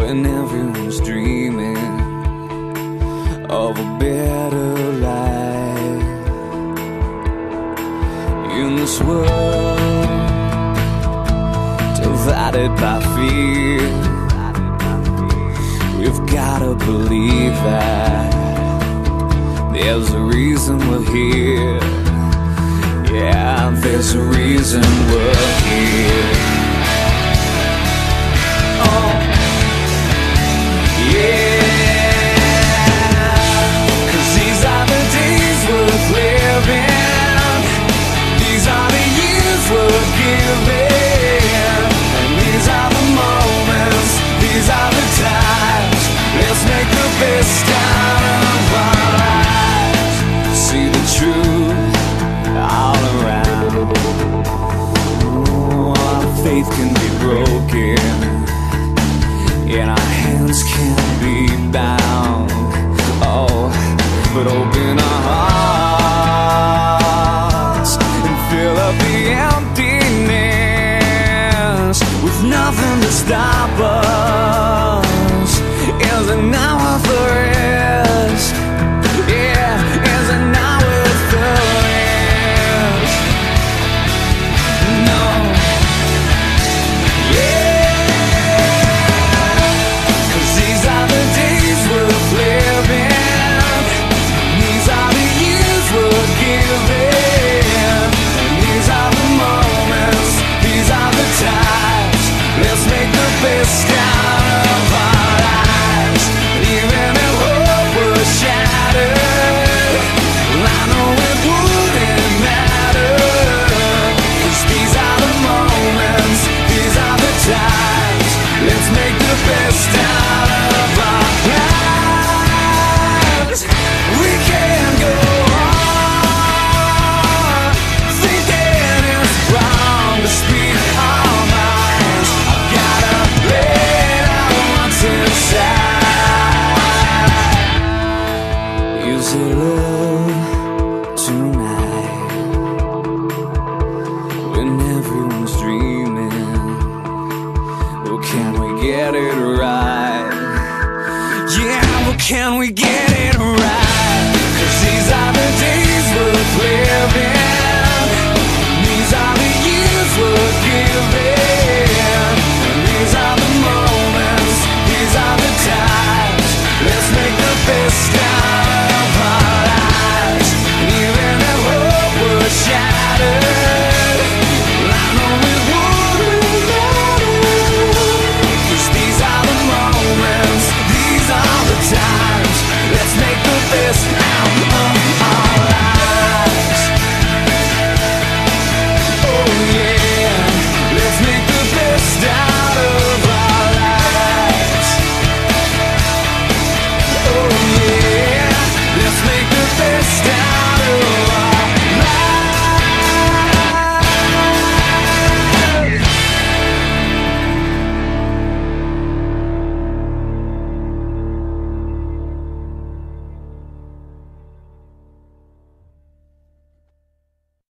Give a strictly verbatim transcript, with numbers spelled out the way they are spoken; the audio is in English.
when everyone's dreaming of a better life. In this world divided by fear, we've gotta believe that there's a reason we're here. Yeah, there's a reason we're here. Oh, yeah, 'cause these are the days worth living. These are the years worth giving. And these are the moments, these are the times. Let's make the best out of our lives. See the truth all around. Oh, our faith can be broken, and our hands can't be bound. Oh, but open our hearts and fill up the emptiness with nothing to stop us. Is it not worth the risk? Yeah, is it not worth the risk? No. Best out of our lives, even if hope was shattered. I know it wouldn't matter, 'cause these are the moments, these are the times. Let's make the best out of our lives. We can go on thinking it's wrong to speak our minds. I've gotta is it love tonight when everyone's dreaming? Well, can we get it right? Yeah, well, can we get it right?